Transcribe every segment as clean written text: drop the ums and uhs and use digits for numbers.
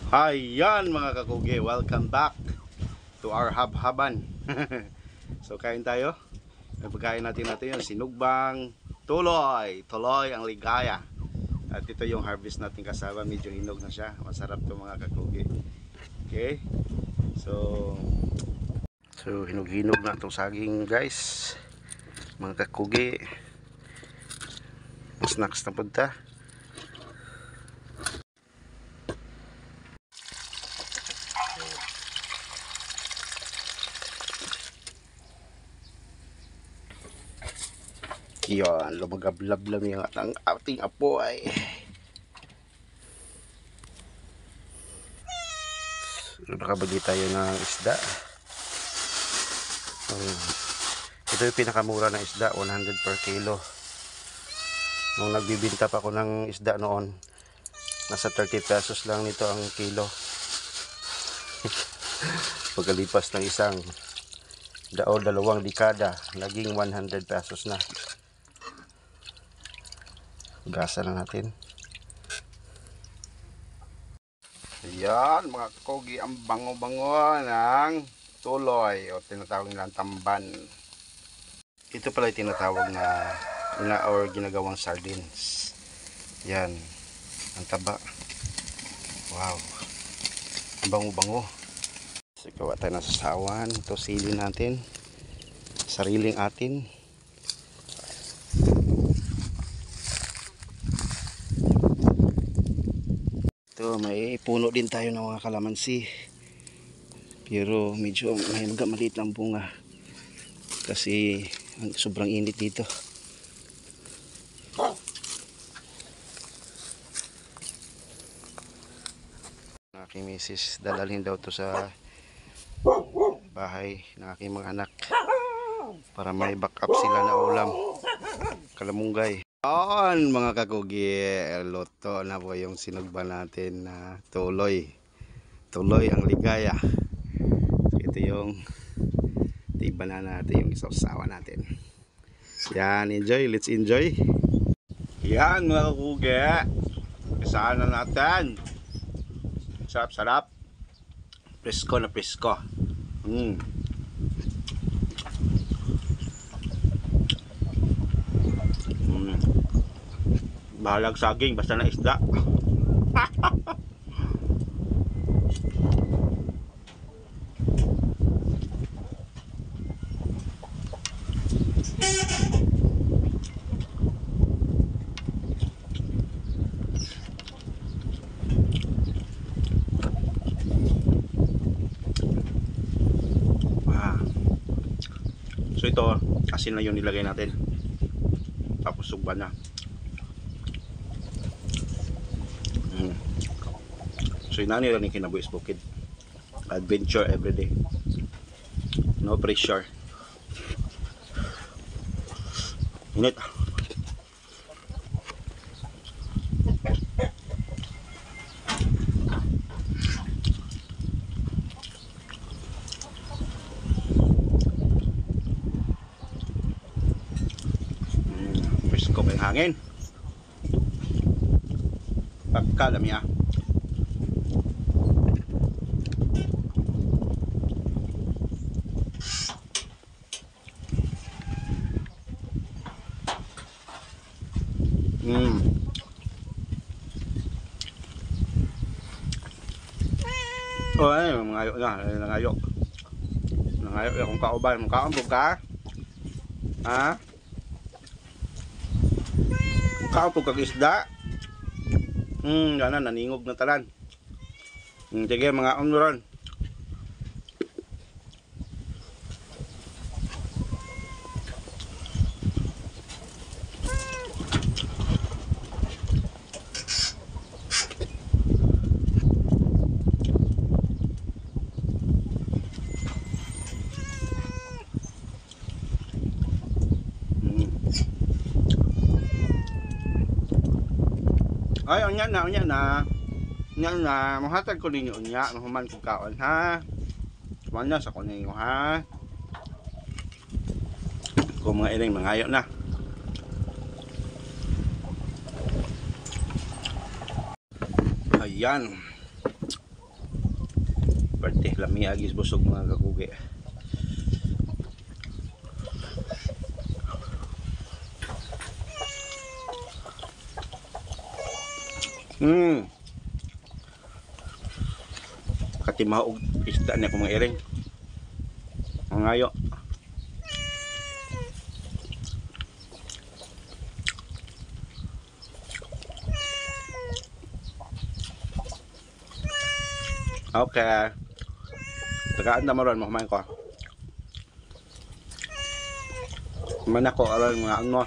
Ayan mga kakugi, welcome back to our habhaban. So kain tayo. Ang pagkain natin yung sinugbang tuloy ang ligaya. At ito yung harvest natin kasama, medyo hinog na siya. Masarap to mga kakugi. Okay. So hinog-hinog na itong saging guys. Mga kakugi. Snacks na punta. Yan, lumagablab-lab yung ang ating apoy. So, nakabili tayo ng isda. Ito yung pinakamura na isda, 100 per kilo. Nung nagbibinta pa ako ng isda noon, nasa 30 pesos lang nito ang kilo. Pagkalipas ng isang dalawang dekada, naging 100 pesos na. Gasa na natin. Ayan mga kogi, ang bango-bango ng tuloy o tinatawag nilang tamban. Ito pala yung tinatawag na or ginagawang sardines. Yan, ang taba. Wow, ang bango-bango. So gawa tayo ng sasawan. Ito sili natin, sariling atin. Ito, may puno din tayo ng mga kalamansi. Pero medyo maliit lang bunga. Kasi sobrang init dito. Aking misis, dalalhin daw to sa bahay ng aking mga anak. Para may backup sila na ulam. Kalamunggay. Ayan mga kakugi, loto na po yung sinugba natin na tuloy ang ligaya. So, ito yung banana natin, yung isaw-sawa natin. Yan, let's enjoy. Yan mga kakugi, isahan na natin. Sarap, presko na presko. Bahalag saging, basta na isda. So ito, asin na yung nilagay natin. Tapos sugba na. So inani lang yung kinabuhis bukid. Adventure everyday. No pressure. Init. Presko may hangin. Pagkalami ah. Oh, ay, nangayo akong kauban. Makaambog ka? Ha? Makaambog kag isda? Gana, naningog na talan. Sige, mga onuran. Ay, unya na, mahatag ko ninyo unya, mahuman ko kaon ha. Sumanya sa ko ninyo ha. Kung mga iling mangayo na. Ayan. Parte lami agis busog mga kakugi. Katimaw og isda na kung mga iring. Ang ayo. Okay. Tagaan na maron mo kumain ko. Man ako aron mga ano.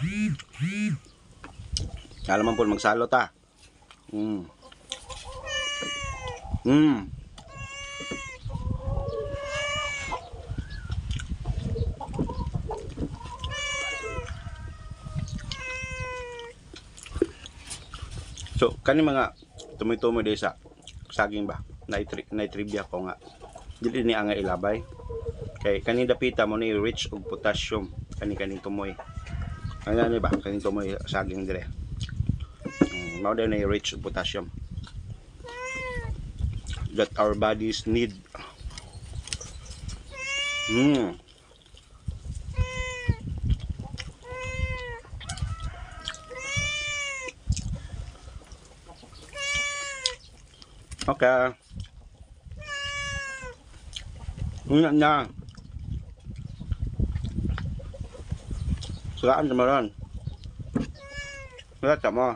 Alam man po magsalo ta. So, kani mga tumoy-tumoy di sa saging ba? Naitribya ko nga. Dili ni nga ilabay. Kay kani dapita mo ni rich og potassium kani tumoy. Ano ni ba? Kani tumoy saging dire. Mao din ay rich og potassium that our bodies need. Okay. Na. Saan naman? Wala mo.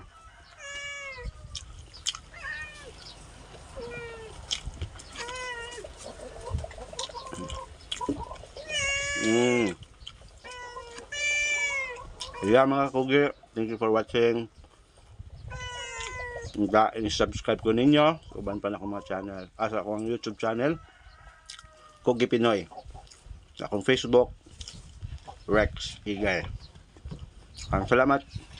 Yeah, mga kugi, thank you for watching. I-subscribe ko ninyo. Uban pa na akong mga channel. Sa akong YouTube channel, Kugi Pinoy. Sa akong Facebook, Rex Higay. Salamat.